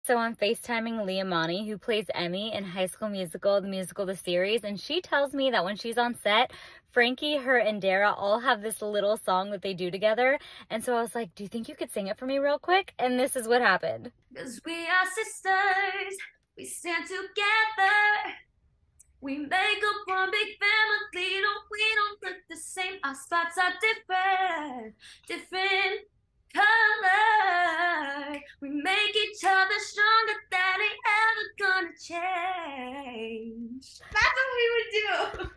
So I'm FaceTiming Liamani, who plays Emmy in High School Musical, the musical, the series, and she tells me that when she's on set, Frankie, her, and Dara all have this little song that they do together. And so I was like, do you think you could sing it for me real quick? And this is what happened. 'Cause we are sisters, we stand together. We make up one big family. No, we don't look the same. Our spots are different, different color. We make each other stronger. That ain't ever gonna change. That's what we would do.